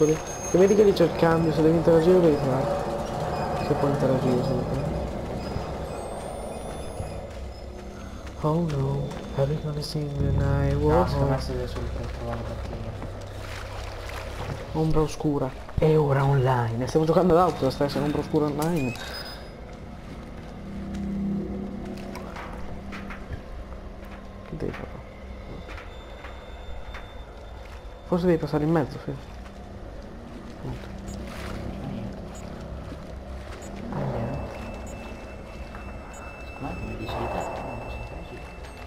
piccoli. Che vedi che lì c'è il cambio, se devi interagire devi fare. Se puoi interagire sempre. Oh no, have you gonna sing the night? No, secondo me sei solo per trovare la batteria. Ombra oscura. E ora online. Stiamo giocando ad auto, sta essere ombra oscura online. Che devi fare? Forse devi passare in mezzo, Fede. Punto. Niente. Secondo me come dici di te, non posso interagire.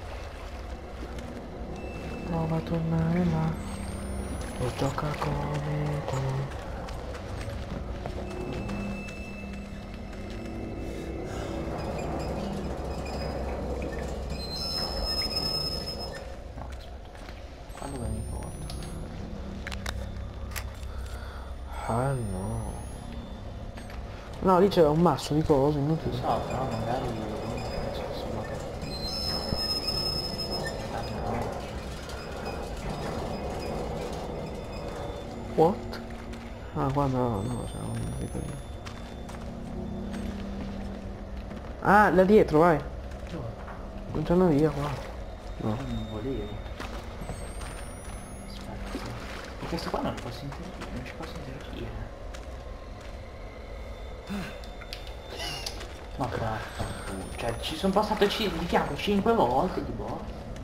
Prova a tornare là. E gioca come te. Quando mi porto? Ah no. No, lì c'era un masso di cose inutili. Lo so, però magari c'è solo che... Ah no. What? Ah, guarda, no, c'era un di quelli. Ah, là dietro, vai. Non c'è una via qua. No. Non volevo. Aspetta. E questo qua non lo posso interagire, non ci posso interagire. Ma vaffanculo. Cioè ci sono passato di fianco 5 volte di boss.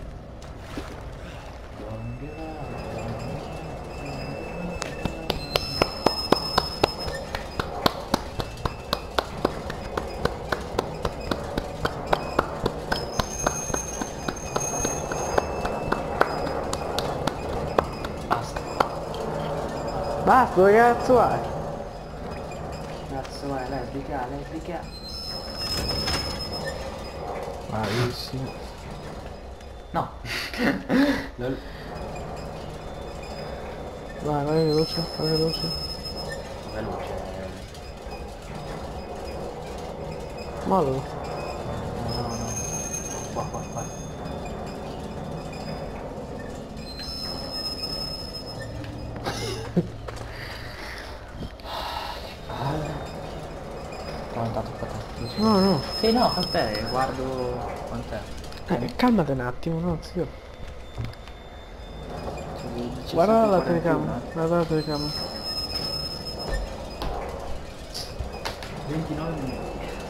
Basta. Basta, dove cazzo vai? Cazzo vai, lesbica, lesbica. Bravissimo. No. Lol. Vai, vai veloce, vai veloce. Veloce. Mollo. No, no, no. Qua, qua, qua. Prontato qua. No, no. Sì, no, aspetta, guardo quant'è. Calmate un attimo, no, zio. Dice Guarda la 7,41. telecamera, guarda la telecamera. 29 minuti.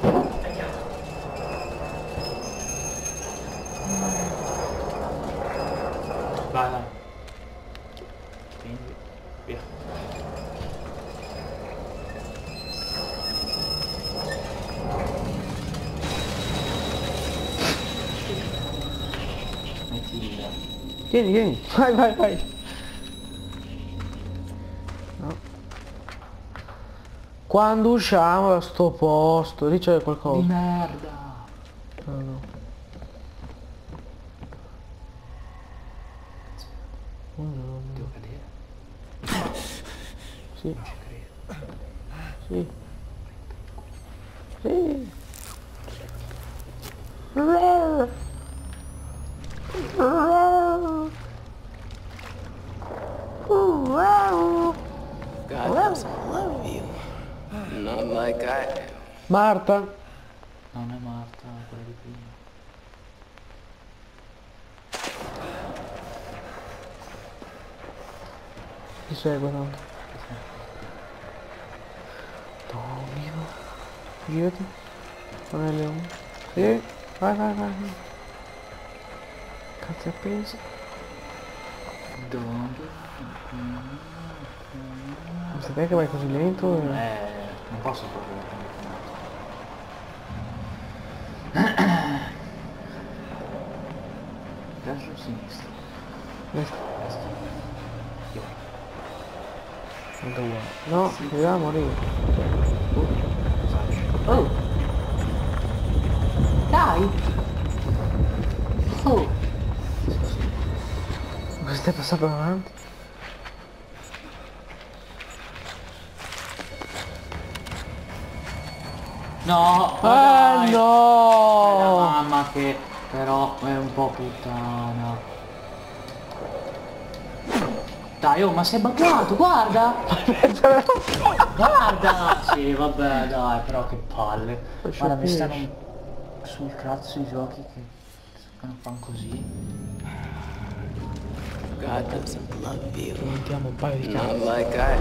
Vai, vai. Quindi, via. Metti il... Vieni, vieni, vai, vai, vai. No. Quando usciamo da sto posto, lì c'è Di qualcosa. merda. No, no. Devo cadere? Sì, Non ci credo. sì. Sì. God doesn't love you. Not like I do. Marta. Non è Marta, quella di prima. Ti segue tanto. Domino. Girati. Non è leone. Sì. Vai, vai, vai. Cazzo è appeso. Dove? Non sapete che vai così lento? Non posso proprio. Destra o sinistra? Destra. Destra. Io. Tanto uguale. No, dobbiamo morire. Oh! Dai! Oh! Ma stai passando davanti? No! Ah dai. È la no! mamma che però è un po' puttana. Dai, oh, ma sei buggato, guarda! Guarda! Sì, vabbè, dai, però che palle. Guarda, mi stanno sul cazzo i giochi che fanno così. God doesn't love you. Montiamo un paio di Not cazzo. like I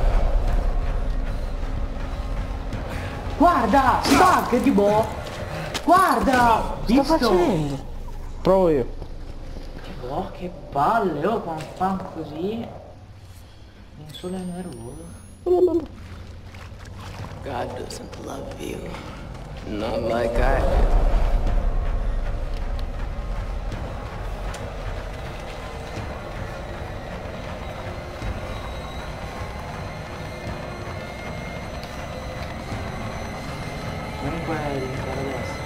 Guarda! Spacca, tipo! Guarda! Sto Visto? facendo? Provo io. Oh, che palle, oh, quando fanno così. Il sole è nervoso. God doesn't love you. Not like I Comunque rientrare a destra.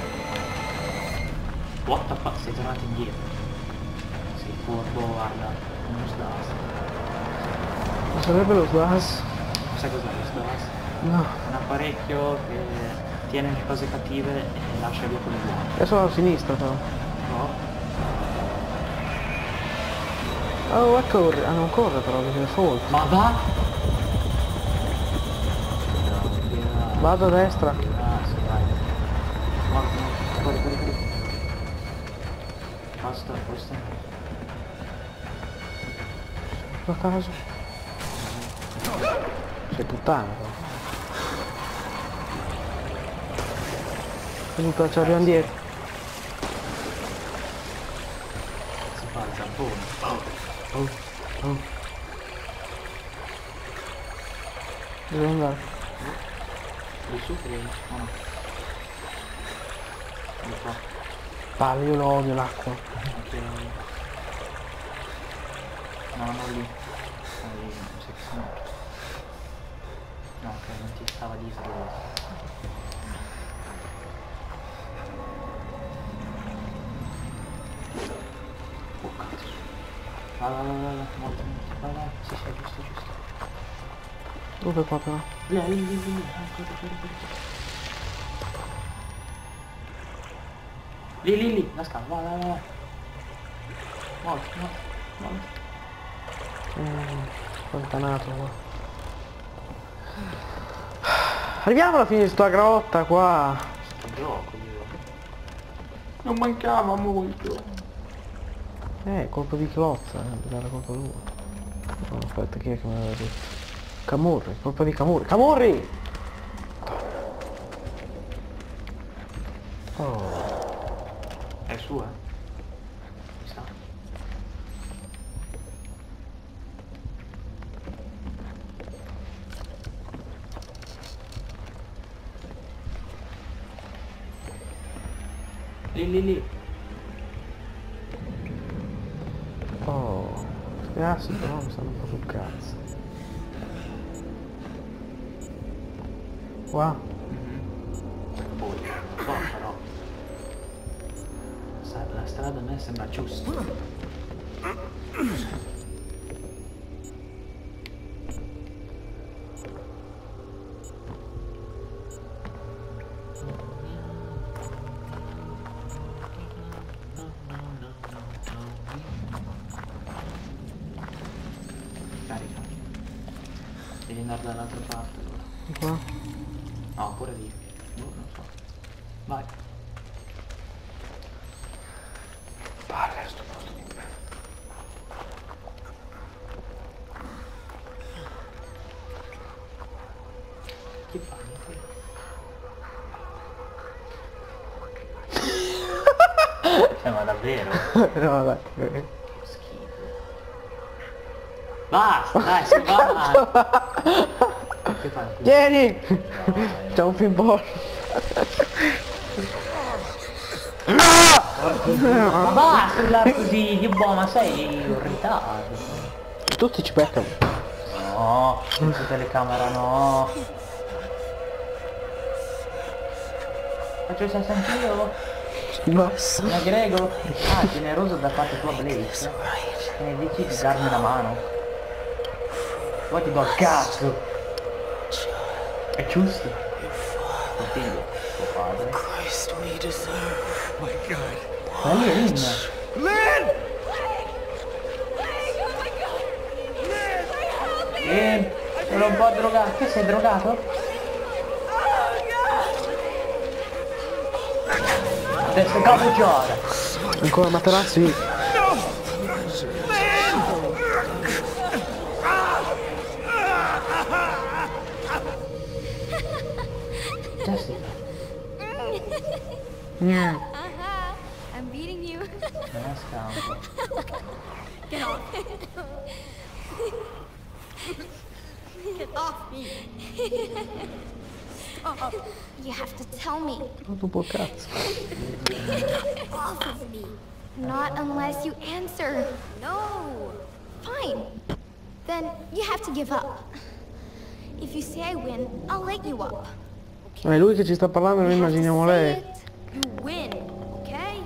What the fuck, sei tornato indietro. Sei furbo, guarda. Uno sdas. Ma sarebbe lo slas? Sai cos'è lo sdas? No. Un apparecchio che tiene le cose cattive e lascia via quelle buone. Adesso sono a sinistra però. No? Oh, corre. Ah, non corre però, perché è folto. Ma va! Vado a destra. Ah, sì, vai. No, no, corri. Basta, questo. A caso. Sei puttana però. Comunque ci arriviamo dietro. Si fa il zampone. Oh. Dove andare? Di su che no. Non so. Palle, io lo odio l'acqua. Anche... No, non lì. Lì, non so che sono. No, che non ti stava dietro. Oh cazzo. Va, morto. Vai, sì, giusto. Dove qua però? Lì, corri. Lì, la scala, vai. Morto. Allontanato qua. Arriviamo alla fine di sta grotta qua. Sto gioco io. Non mancava molto. Colpa di Clozza, era colpa tua. No, aspetta, chi è che me l'aveva detto? Camurri, colpa di Camurri. Camurri! Oh. È sua? Mi sa. Lì. Oh. Questi assi però mi stanno un po' sul cazzo. Qua? Poi, però. La strada a me sembra giusta. Carica. Devi andare dall'altra parte allora. Qua? No, pure lì. Non so. Vai. Palle sto posto di me. Che fai? Ma davvero? No dai. Che schifo. Basta, dai, si va. Che fai? Vieni! No, dai, C'è un pinball. ma basta urlare così, che buono, ma sei un ritardo. Tutti ci beccano. No, senza telecamera no. Faccio il senso anch'io? No. Mi aggrego? Ah, generoso da parte tua Blaze. E ne dici di darmi una mano. Poi ti do il cazzo. È giusto. Tuo figlio, tuo padre. Christ, we deserve. Oh my God. Ma lì è Lynn. Lynn! Ben, sono un po' drogato. Che sei drogato? Adesso capucciata. Ancora Materazzi. Jessica. I'm beating you. Non è scampo. Get off. Get off me. Stop. You have to tell me. Tutto cazzo. Off of me. Not unless you answer. No. Fine. Then you have to give up. If you say I win, I'll let you up. È lui che ci sta parlando, noi You have to immaginiamo say lei. it, you win, okay?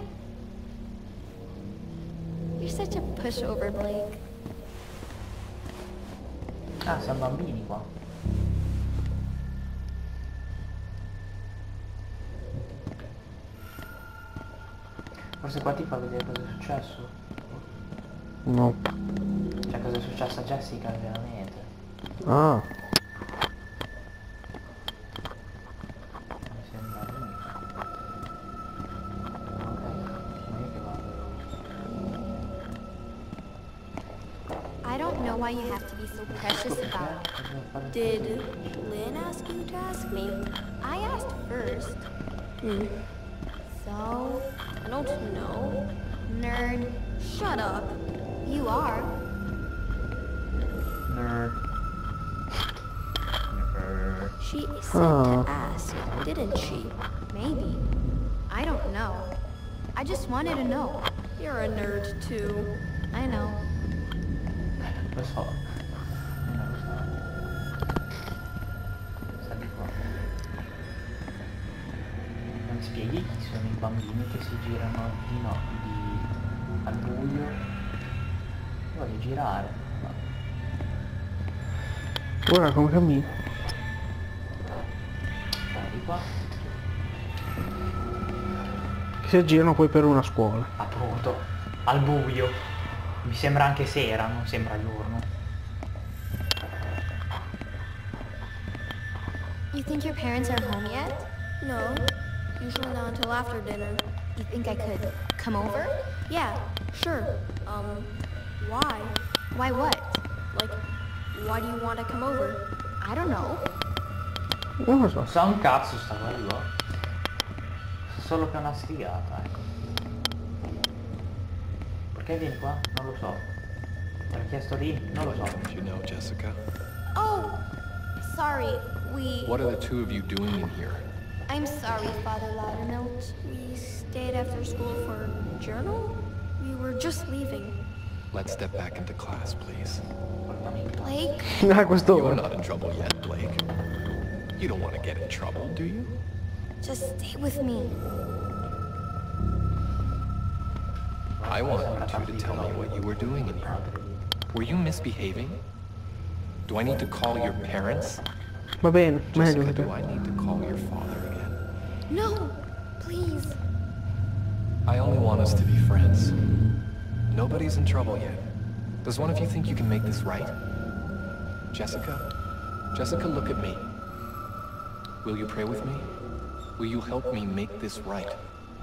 You're such a pushover, Blake. Ah, siamo bambini qua. Forse qua ti fa vedere cosa è successo. No. Cioè cosa è successo a Jessica veramente. Ah. Mi sembra l'unico. Ok, sono io che vado. I don't know why you have to be so precious about it. Did Lynn ask you to ask me? I asked first. So? I don't know. Nerd. Shut up. You are. Nerd. Nerd. She said to ask, didn't she? Maybe. I don't know. I just wanted to know. You're a nerd too. I know. Lo so. Non lo so. Sta di qua. Non mi spieghi chi sono i bambini che si girano di al buio? Io voglio girare. Ora come cammini? Dai, di qua. Che si aggirano poi per una scuola. Appunto. Al buio. Mi sembra anche sera, non sembra giorno. You think your parents are home yet? No, usually not until after dinner. You think I could come over? Yeah, sure. Why? Why what? Like, why do you want to come over? I don't know. Non lo so. Non sa un cazzo sta quello. Solo che è una sfigata, ecco. Perché vieni qua? Non lo so. Mi ha chiesto lì? Non lo so. Don't you know, Jessica? Oh, sorry. What are the two of you doing in here? I'm sorry, Father Loudermilk. We stayed after school for journal? We were just leaving. Let's step back into class, please. Blake? A You're quest'ora. not in trouble yet, Blake. You don't want to get in trouble, do you? Just stay with me. I want you two to tell me what you were doing in here. Were you misbehaving? Do I need to call your parents? Va bene, meglio Jessica, che do te. I need to call your father again? No, please. I only want us to be friends. Nobody's in trouble yet. Does one of you think you can make this right? Jessica? Jessica, look at me. Will you pray with me? Will you help me make this right?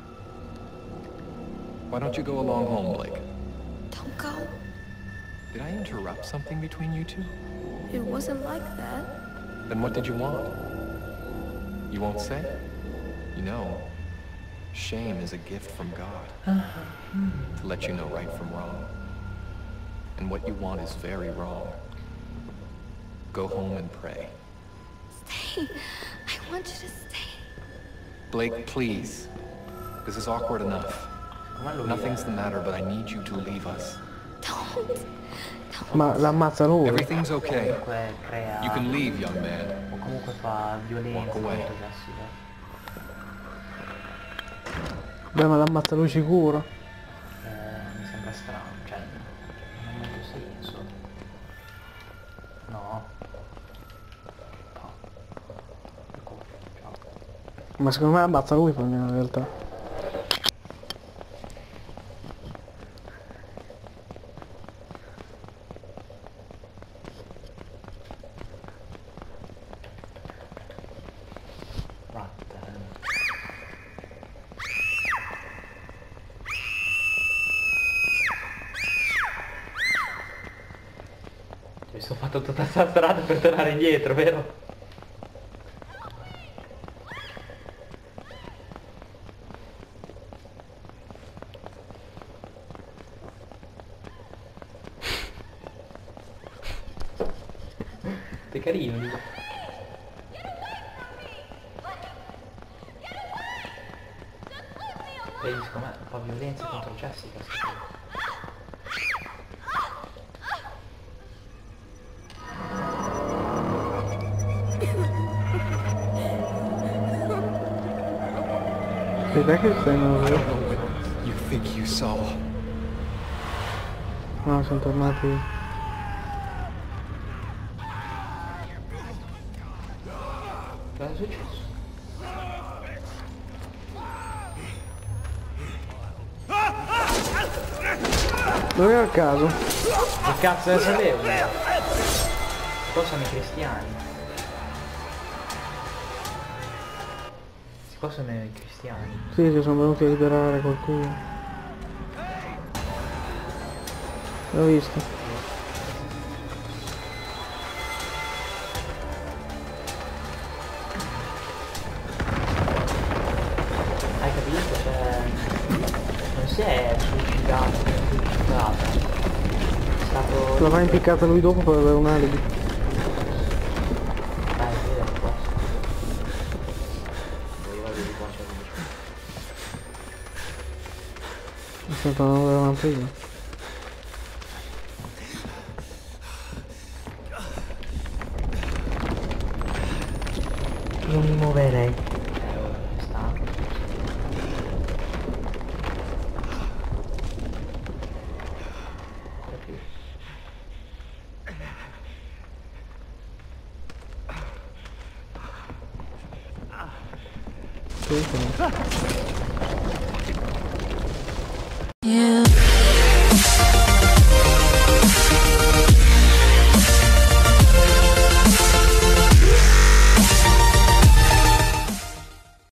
Why don't you go along home, Blake? Don't go. Did I interrupt something between you two? It wasn't like that. Then what did you want? You won't say? You know, shame is a gift from God. To let you know right from wrong. And what you want is very wrong. Go home and pray. Stay. I want you to stay. Blake, please. This is awkward enough. Come lui Nothing's the matter, but I need you to leave us. Don't. Ma l'ammazza lui. Everything's okay. comunque crea... You can leave, young man. O comunque fa violenza Walk away. contro Jessica. Beh, ma l'ammazza lui sicuro. Mi sembra strano, cioè non ha molto senso. No. No. Ecco, ciao. Ma secondo me ammazza lui poi in realtà. fatto tutta questa strada per tornare indietro, vero? È carino lì. Vedi, secondo me un po' violenza contro Jessica. Aspetta che stai muovendo. You think you saw? No, sono tornati. Cosa è successo? Dove è il caso? Che cazzo ne sapevo? Qua sono i cristiani. Qua sono i cristiani. Sì, che sono venuti a liberare qualcuno. L'ho visto. Hai capito? Cioè, non si è suicidato, è stato... L'avrà impiccata lui dopo per avere un alibi. Dai, sì, non posso. Io voglio di qua c'è luce. Aspetta, non avevamo prima. Non mi muoverei. Sta. Sì, sì.